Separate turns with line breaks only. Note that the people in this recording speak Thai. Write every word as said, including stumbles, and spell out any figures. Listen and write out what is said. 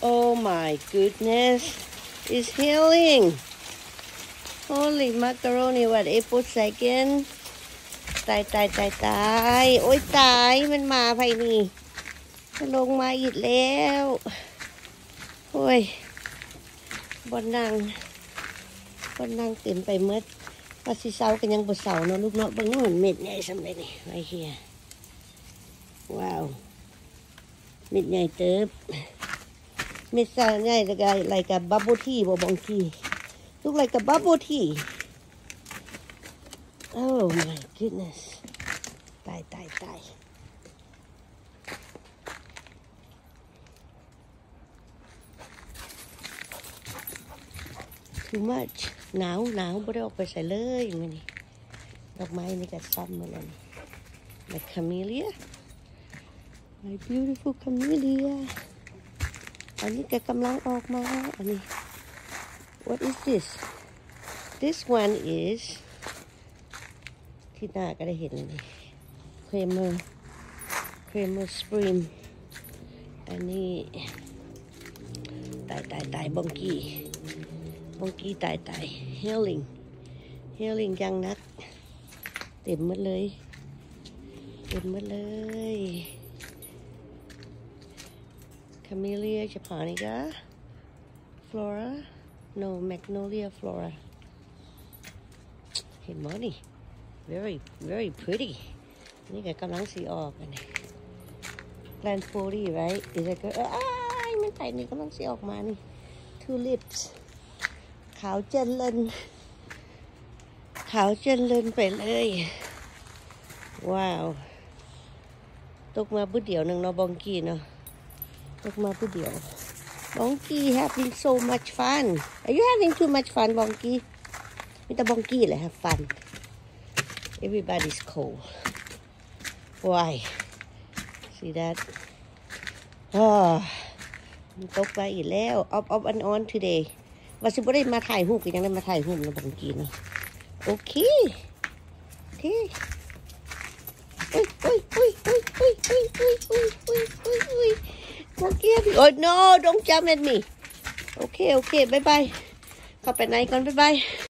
Oh my goodness, it's healing. Holy macaroni, what April second ตายตายตายตายโอ๊ยตายมันมาไปนี่มันลงมาอีกแล้วโอ้ยบนนั่งบนนั่งเต็มไปเมื่อว่าสิเสากันยังบ่เสาเนาะลูกเนาะบางนู่นเม็ดใหญ่สำเร็จนี่ไว้เฮียว้าวเม็ดใหญ่เติบเม็ดใหญ่แล้วก็อะไรกับบับเบิ้ลทีบ่บองกีลูกอะไรกับบับเบิ้ลที Oh my goodness ตายตายตายtoo much หนาวหนาวไม่ได้ออกไปใส่เลยมันนี่ดอกไม้นี่ก็ซ้ำมาแล้วนี่ my camellia my beautiful camellia อันนี้ก็กำลังออกมาอันนี้ what is this this one is ที่หน้าก็ได้เห็นเลย creamer creamer spring อันนี้ตายตายตายบองกี้บองกี้ตายตาย healing healing ยังนักเต็มหมดเลยเต็มหมดเลย camellia japonica flora no magnolia flora เห็นไหมนี่ very very pretty นี่ก็กำลังสีออกอันนี้ plant forty right is it good อ้ายมันไต่นี่กำลังสีออกมานี่ tulips ขาวเจริญขาวเจริญไปเลยว้าวตกมาปุ๊บเดียวหนึ่งเนาะบองกี้เนาะตกมาปุ๊บเดียวบองกี้ having so much fun are you having too much fun บองกี้มีแต่บองกี้เลย have fun everybody's cold why see that อ๋อมันตกไปอีกแล้ว off off and on today ว่าสิบ่ได้มาถ่ายรูปก็ยังได้มาถ่ายรูปนะบางกีเนาะโอเคโอเคอุ้ยอุ้ยอุ้ยอุ้ยอุ้ยอุ้ยอุ้ยอุ้ยอุ้ยอุ้ยอุ้ยบางกีโอ้ no don't jump at me โอเคโอเคบายบายเข้าไปไหนก่อนบายบาย